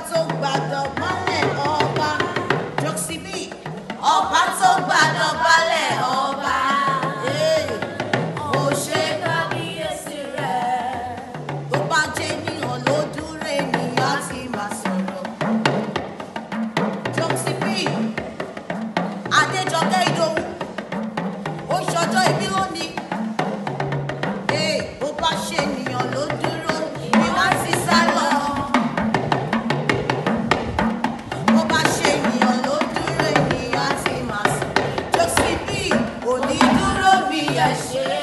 tó gbàdọ̀ balẹ̀ ọba. JOKCEEBE. Ọba tó gbàdọ̀ balẹ̀ ọba. Ó ṣe kábíyèsí rẹ̀. Tó bá jẹ́ ènìyàn ló dúró ènìyàn ti máa sọ̀rọ̀. JOKCEEBE. Adéjọkẹ́ Ìdòwú. Ó ṣọjọ́ ìbí lónìí. Bó bá ṣe ènìyàn ló dúró ni wọ́n ti sá lọ. Bó bá ṣe ènìyàn ló dúró ènìyàn ti máa sọ. JOKCEEBE ò ní dúró bí ẹ ṣe.